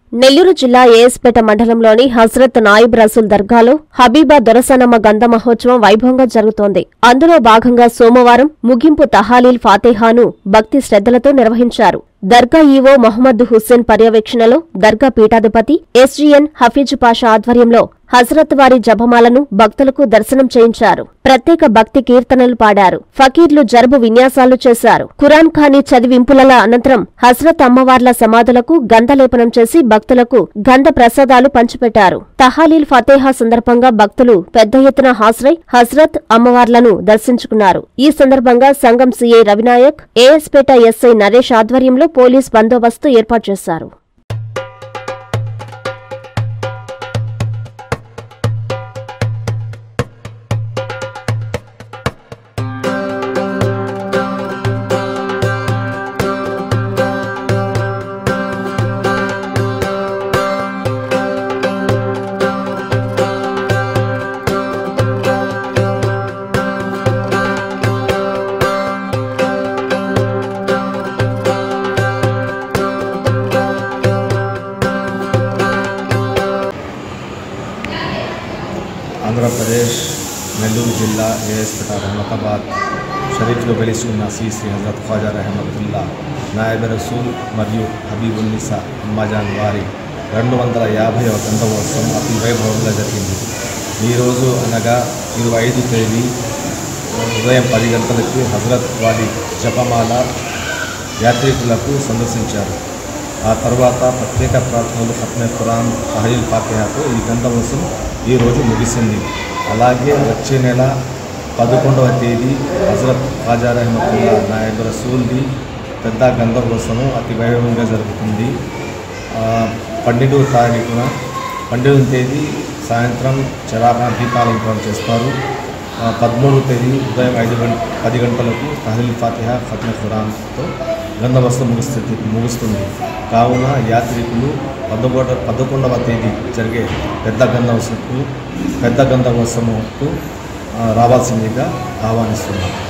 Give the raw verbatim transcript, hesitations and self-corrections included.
నెల్లూరు జిల్లా ఏఎస్పేట మండలంలోని హజ్రత్ నాయిబ్ రసూల్ దర్గాలో హబీబా దొరసనమ్మ గంధ మహోత్సవం వైభవంగా జరుగుతోంది. అందులో భాగంగా సోమవారం ముగింపు తహాలీల్ ఫాతిహాను భక్తి శ్రద్ధలతో నిర్వహించారు. దర్గా ఈవో మహమ్మద్ హుస్సేన్ పర్యవేక్షణలో దర్గా పీఠాధిపతి ఎస్జీఎన్ హఫీజ్ పాషా ఆధ్వర్యంలో హజ్రత్ వారి జపమాలను భక్తులకు దర్శనం చేయించారు. ప్రత్యేక భక్తి కీర్తనలు పాడారు. ఫకీర్లు జరుబు విన్యాసాలు చేశారు. ఖురాన్ ఖానీ చదివింపుల అనంతరం హజ్రత్ అమ్మవార్ల సమాధులకు గంధలేపనం చేసి భక్తులకు గంధ ప్రసాదాలు పంచిపెట్టారు. తహాలీల్ ఫతేహా సందర్భంగా భక్తులు పెద్ద ఎత్తున హాజరై హజ్రత్ అమ్మవార్లను దర్శించుకున్నారు. ఈ సందర్భంగా సంఘం సీఐ రవినాయక్, ఏఎస్పేట ఎస్ఐ నరేష్ ఆధ్వర్యంలో పోలీస్ బందోబస్తు ఏర్పాటు చేశారు. ఆంధ్రప్రదేశ్ నెల్లూరు జిల్లా ఏఎస్పేట రహమతాబాద్ షరీఫ్లో వెలిసుకున్న శ్రీ శ్రీ హజరత్ ఖ్వాజా రహమతుల్లా నాయబ్ రసూల్ మరియు హబీబున్నిసా అమ్మాజాన్ వారి రెండు వందల యాభైవ గంధమోత్సవం అతి వైభవంగా జరిగింది. ఈరోజు అనగా ఇరవై ఐదు తేదీ ఉదయం పది గంటలకి హజరత్ వారి జపమాల యాత్రికులకు సందర్శించారు. ఆ తర్వాత ప్రత్యేక ప్రార్థనలు ఖత్మే ఖురాన్ తహలీల్ ఫాతిహాతో ఈ గంధమోత్సవం ఈరోజు ముగిసింది. అలాగే వచ్చే నెల పదకొండవ తేదీ హజరత్ ఖ్వాజా రహమతుల్లా నాయబ్ రసూల్ది పెద్ద గంధమోత్సవం అతి వైభవంగా జరుగుతుంది. పన్నెండవ తారీఖున పన్నెండవ తేదీ సాయంత్రం చరాగా దీపాలంకరణ చేస్తారు. పదమూడవ తేదీ ఉదయం ఐదు గంట పది గంటలకు తహలీల్ ఫాతిహా ఖత్మే ఖురాన్తో గంధమోత్సవం ముగుస్తుంది ముగుస్తుంది కావున యాత్రికులు పదకొండ పదకొండవ తేదీ జరిగే పెద్ద గంధమోత్సవంకు పెద్ద గంధమోత్సవంకు రావాల్సిందిగా ఆహ్వానిస్తున్నాం.